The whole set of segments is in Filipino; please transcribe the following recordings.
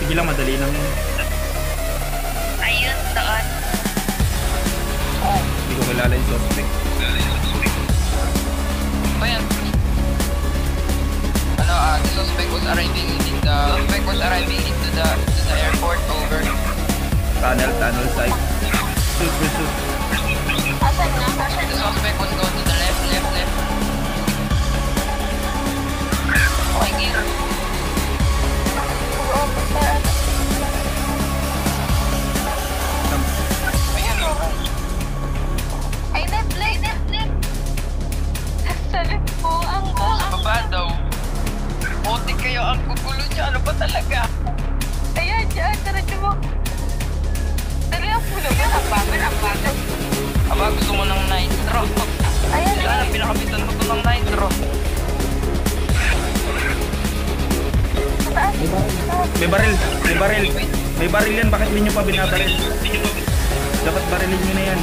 Sige lang, madali lang yun. Ayun, doon. Hindi ko kilala yung suspect. Ba yan? Ano, the suspect was arriving into the airport, over. Tunnel site. Shoot. Asan na? The suspect was going to the left. Okay, gear. Ayan o. Ay, left. Sabi po, ang Baba daw. Buti kayo, ang gugulo niya. Ano ba talaga? Ayan, dyan, diretso mo. Dali ang puno yun, ang bagal. Aba, gusto mo ng nitro. Ayan, Sana pinakapitan mo to ng nitro. May baril yan, bakit hindi nyo pa binabaril? Dapat barilin nyo na yan.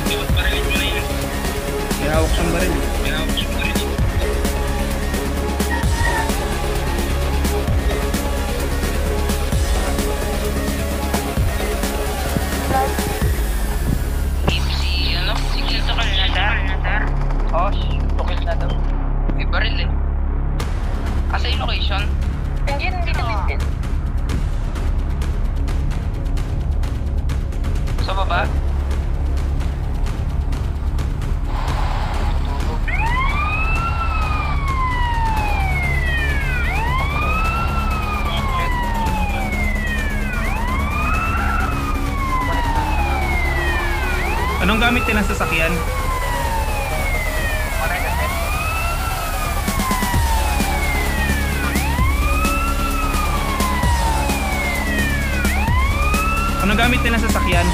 May hawak siyang baril. Si, ano? Si Tukil na dar. Oh, Tukil na daw. May baril eh. Asa yung location? Nandiyan, dito. Sa baba? Anong gamit din ang sasakyan? Anong gamit din ang sasakyan?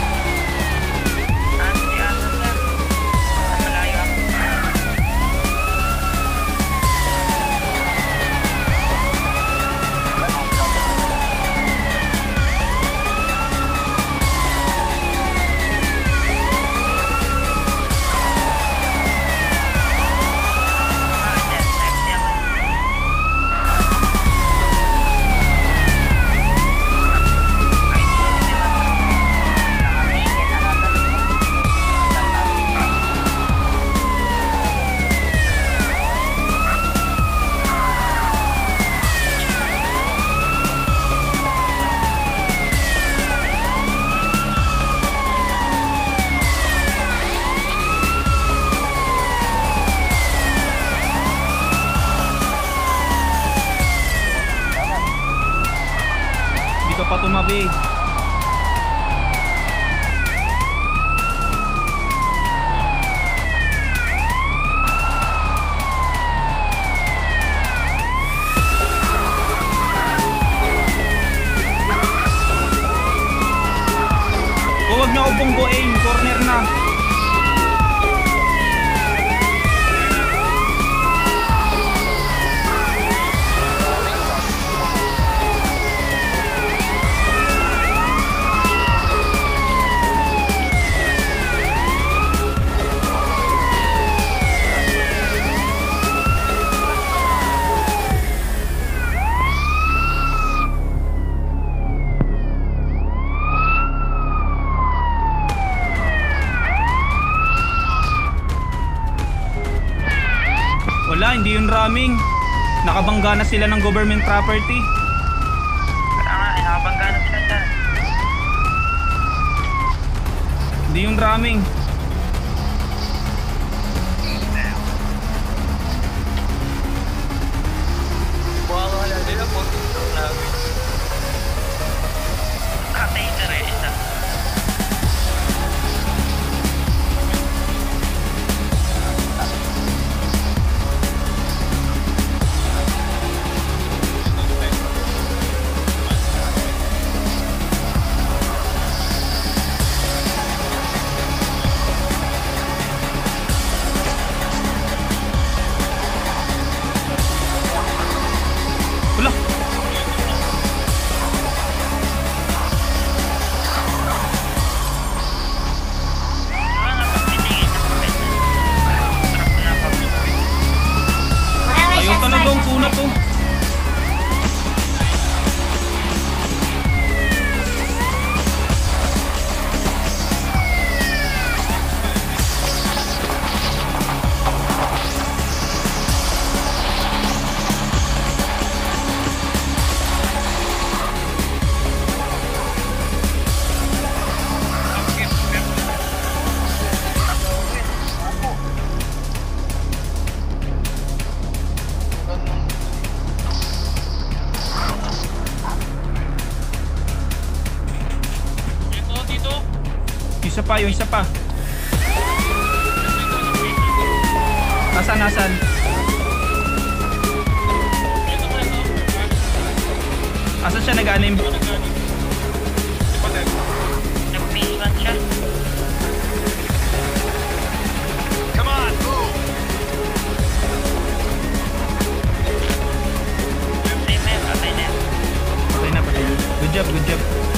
Hindi ka pa tumabi. Huwag na akong bungguin, corner na. Wala, hindi yun ramming. Nakabangga na sila ng government property. Kaya nga, nakabangga na sila dyan. Hindi yung ramming. Wala nila po. Kata interesa. Wala. isa pa, yung isa pa. Nasaan? Asan siya nag-anim? Nag-base siya. Come on, move. Patay na yan. Patay na. Good job.